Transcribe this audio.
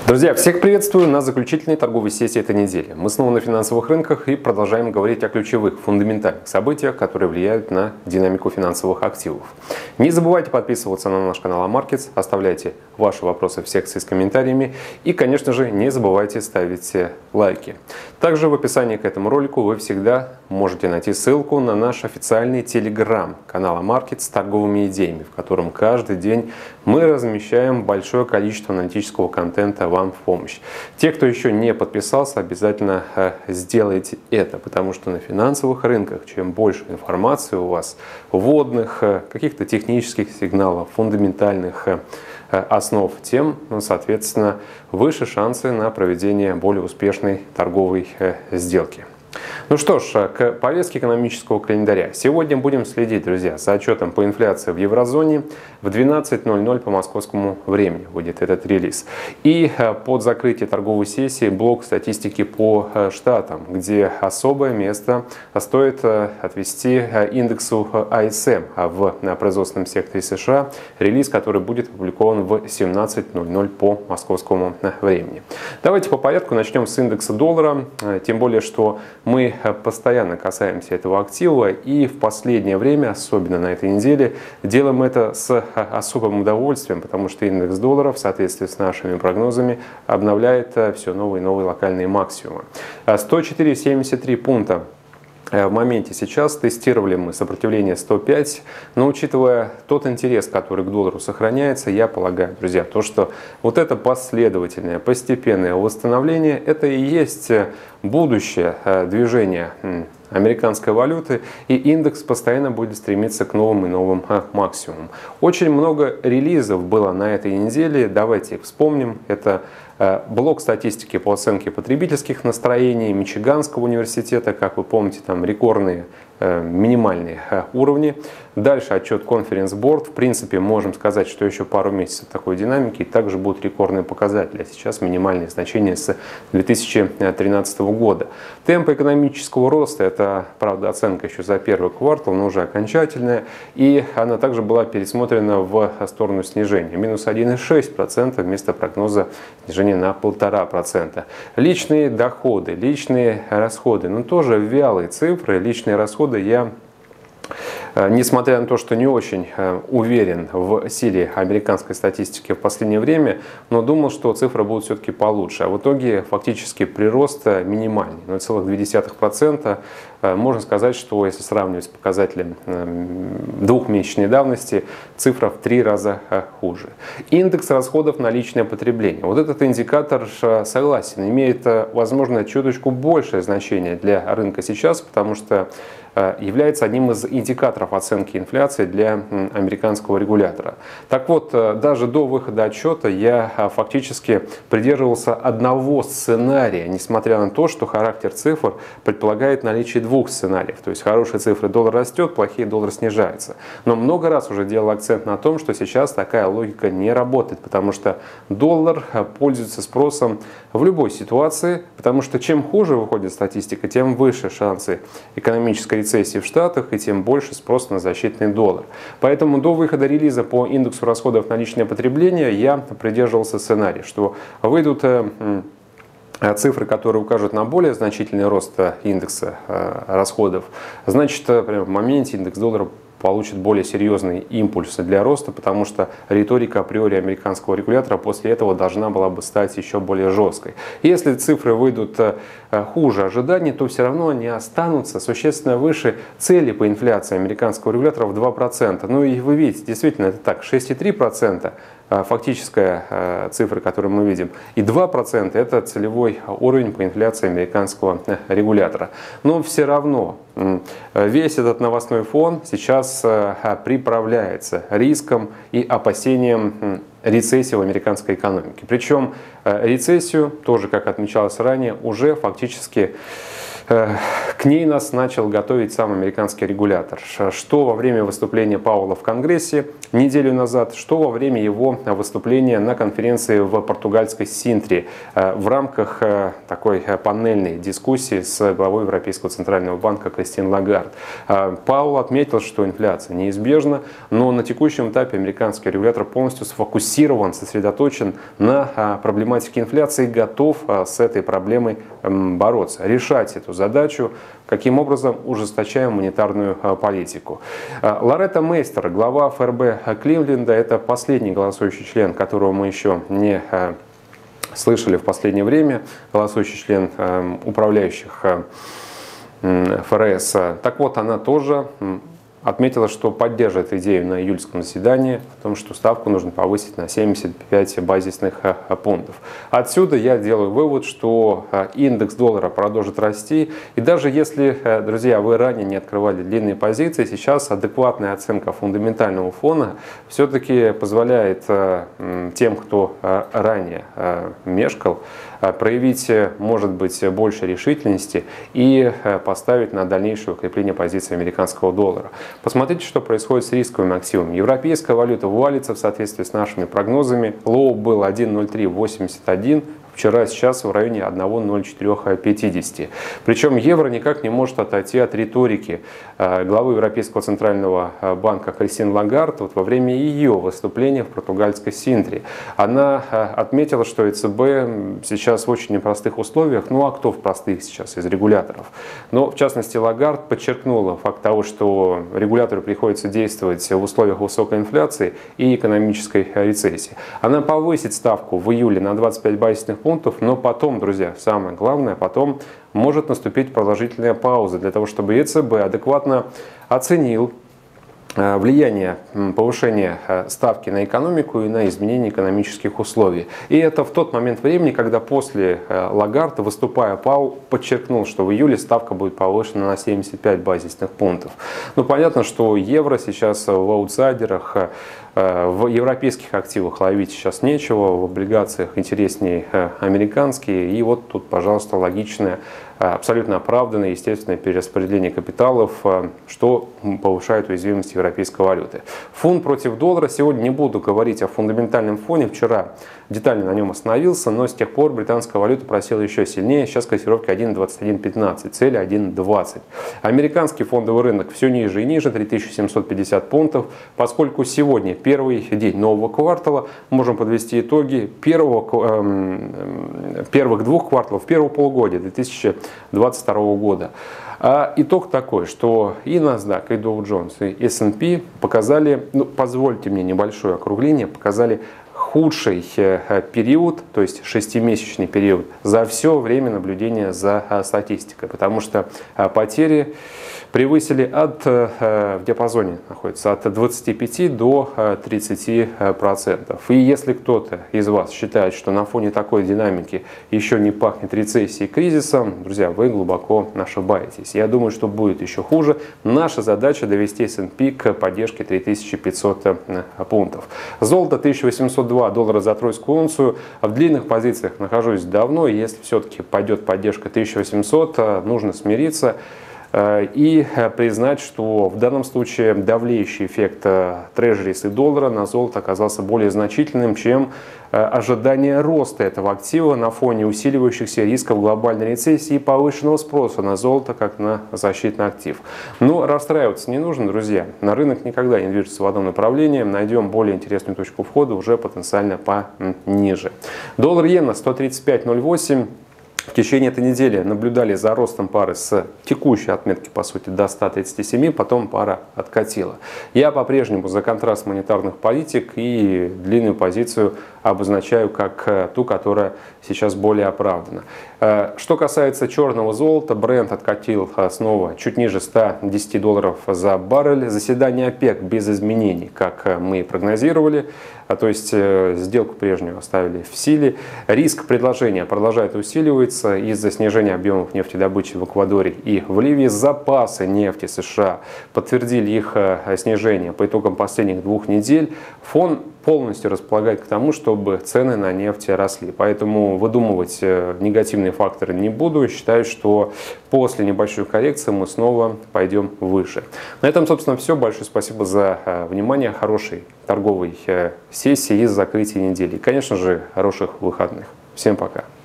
Друзья, всех приветствую на заключительной торговой сессии этой недели. Мы снова на финансовых рынках и продолжаем говорить о ключевых, фундаментальных событиях, которые влияют на динамику финансовых активов. Не забывайте подписываться на наш канал Амаркетс, оставляйте ваши вопросы в секции с комментариями и, конечно же, не забывайте ставить лайки. Также в описании к этому ролику вы всегда можете найти ссылку на наш официальный телеграм-канал Амаркетс с торговыми идеями, в котором каждый день мы размещаем большое количество аналитического контента вам в помощь. Те, кто еще не подписался, обязательно сделайте это, потому что на финансовых рынках, чем больше информации у вас, вводных, каких-то технических сигналов, фундаментальных основ, тем, соответственно, выше шансы на проведение более успешной торговой сделки. Ну что ж, к повестке экономического календаря. Сегодня будем следить, друзья, за отчетом по инфляции в еврозоне. В 12:00 по московскому времени выйдет этот релиз. И под закрытие торговой сессии блок статистики по штатам, где особое место стоит отвести индексу ISM в производственном секторе США, релиз, который будет опубликован в 17:00 по московскому времени. Давайте по порядку начнем с индекса доллара, тем более, что мы постоянно касаемся этого актива и в последнее время, особенно на этой неделе, делаем это с особым удовольствием, потому что индекс доллара в соответствии с нашими прогнозами обновляет все новые и новые локальные максимумы. 104,73 пункта. В моменте сейчас тестировали мы сопротивление 105, но учитывая тот интерес, который к доллару сохраняется, я полагаю, друзья, то, что вот это последовательное, постепенное восстановление, это и есть будущее движение американской валюты, и индекс постоянно будет стремиться к новым и новым максимумам. Очень много релизов было на этой неделе, давайте их вспомним. Это блок статистики по оценке потребительских настроений Мичиганского университета, как вы помните, там рекордные минимальные уровни. Дальше отчет Conference Board. В принципе, можем сказать, что еще пару месяцев такой динамики, и также будут рекордные показатели. А сейчас минимальные значения с 2013 года. Темпы экономического роста, это, правда, оценка еще за первый квартал, но уже окончательная. И она также была пересмотрена в сторону снижения. Минус 1,6% вместо прогноза снижения на 1,5%. Личные доходы, личные расходы, но тоже вялые цифры. Личные расходы я, несмотря на то, что не очень уверен в силе американской статистики в последнее время, но думал, что цифры будут все-таки получше. А в итоге фактически прирост минимальный, 0,2%. Можно сказать, что если сравнивать с показателем двухмесячной давности, цифра в 3 раза хуже. Индекс расходов на личное потребление. Вот этот индикатор, согласен, имеет, возможно, чуточку большее значение для рынка сейчас, потому что является одним из индикаторов оценки инфляции для американского регулятора. Так вот, даже до выхода отчета я фактически придерживался одного сценария, несмотря на то, что характер цифр предполагает наличие двух сценариев. То есть хорошие цифры доллар растет, плохие доллар снижается. Но много раз уже делал акцент на том, что сейчас такая логика не работает, потому что доллар пользуется спросом в любой ситуации, потому что чем хуже выходит статистика, тем выше шансы экономической рецессии в Штатах и тем больше спрос на защитный доллар. Поэтому до выхода релиза по индексу расходов на личное потребление я придерживался сценария, что выйдут цифры, которые укажут на более значительный рост индекса расходов. Значит, прямо в моменте индекс доллара получит более серьезные импульсы для роста, потому что риторика априори американского регулятора после этого должна была бы стать еще более жесткой. Если цифры выйдут хуже ожиданий, то все равно они останутся существенно выше цели по инфляции американского регулятора в 2%. Ну и вы видите, действительно это так, 6,3%. Фактическая цифра, которую мы видим, и 2% это целевой уровень по инфляции американского регулятора. Но все равно весь этот новостной фон сейчас приправляется риском и опасением рецессии в американской экономике. Причем рецессию, тоже как отмечалось ранее, уже фактически К ней нас начал готовить сам американский регулятор. Что во время выступления Пауэлла в Конгрессе неделю назад, что во время его выступления на конференции в португальской Синтре в рамках такой панельной дискуссии с главой Европейского центрального банка Кристин Лагард. Пауэлл отметил, что инфляция неизбежна, но на текущем этапе американский регулятор полностью сфокусирован, сосредоточен на проблематике инфляции и готов с этой проблемой бороться, решать эту задачу, каким образом ужесточаем монетарную политику. Лоретта Мейстер, глава ФРБ Кливленда, это последний голосующий член, которого мы еще не слышали в последнее время, голосующий член управляющих ФРС. Так вот, она тоже отметила, что поддержит идею на июльском заседании о том, что ставку нужно повысить на 75 базисных пунктов. Отсюда я делаю вывод, что индекс доллара продолжит расти. И даже если, друзья, вы ранее не открывали длинные позиции, сейчас адекватная оценка фундаментального фона все-таки позволяет тем, кто ранее мешкал, проявить, может быть, больше решительности и поставить на дальнейшее укрепление позиции американского доллара. Посмотрите, что происходит с рисковыми активами. Европейская валюта валится в соответствии с нашими прогнозами. Лоу был 1.0381. Вчера, сейчас в районе 1.0450. Причем евро никак не может отойти от риторики главы Европейского центрального банка Кристин Лагард во время ее выступления в португальской Синтре. Она отметила, что ЕЦБ сейчас в очень непростых условиях. Ну а кто в простых сейчас из регуляторов? Но в частности Лагард подчеркнула факт того, что регулятору приходится действовать в условиях высокой инфляции и экономической рецессии. Она повысит ставку в июле на 25 базисных пунктов, но потом, друзья, самое главное, потом может наступить продолжительная пауза для того, чтобы ЕЦБ адекватно оценил влияние повышения ставки на экономику и на изменение экономических условий. И это в тот момент времени, когда после Лагарда, выступая, Паул подчеркнул, что в июле ставка будет повышена на 75 базисных пунктов. Ну, понятно, что евро сейчас в аутсайдерах, в европейских активах ловить сейчас нечего, в облигациях интереснее американские. И вот тут, пожалуйста, логичное, абсолютно оправданное, естественное перераспределение капиталов, что повышает уязвимость европейской валюты. Фунт против доллара. Сегодня не буду говорить о фундаментальном фоне. Вчера детально на нем остановился, но с тех пор британская валюта просела еще сильнее. Сейчас котировки 1.2115, цель 1.20. Американский фондовый рынок все ниже и ниже, 3750 пунктов. Поскольку сегодня первый день нового квартала, можем подвести итоги первых двух кварталов, первого полугодия 2022 года. А итог такой, что и NASDAQ, и Dow Jones, и S&P показали, ну, позвольте мне небольшое округление, показали худший период, то есть 6-месячный период, за все время наблюдения за статистикой, потому что потери превысили в диапазоне находится от 25 до 30%. И если кто-то из вас считает, что на фоне такой динамики еще не пахнет рецессией и кризисом, друзья, вы глубоко ошибаетесь. Я думаю, что будет еще хуже. Наша задача довести S&P к поддержке 3500 пунктов. Золото 1802 доллара за тройскую унцию. В длинных позициях нахожусь давно. И если все-таки пойдет поддержка 1800, нужно смириться и признать, что в данном случае давлеющий эффект трежерис и доллара на золото оказался более значительным, чем ожидание роста этого актива на фоне усиливающихся рисков глобальной рецессии и повышенного спроса на золото как на защитный актив. Но расстраиваться не нужно, друзья. На рынок никогда не движется в одном направлении. Найдем более интересную точку входа уже потенциально пониже. Доллар-иена 135.08. В течение этой недели наблюдали за ростом пары с текущей отметки, по сути, до 137, потом пара откатила. Я по-прежнему за контраст монетарных политик и длинную позицию обозначаю как ту, которая сейчас более оправдана. Что касается черного золота, Brent откатил снова чуть ниже 110 долларов за баррель. Заседание ОПЕК без изменений, как мы и прогнозировали. То есть сделку прежнюю оставили в силе. Риск предложения продолжает усиливаться. разумеется, из-за снижения объемов нефтедобычи в Эквадоре и в Ливии запасы нефти США подтвердили их снижение по итогам последних 2 недель. Фон полностью располагает к тому, чтобы цены на нефть росли. Поэтому выдумывать негативные факторы не буду. Считаю, что после небольшой коррекции мы снова пойдем выше. На этом, собственно, все. Большое спасибо за внимание. Хорошей торговой сессии и закрытия недели. И, конечно же, хороших выходных. Всем пока.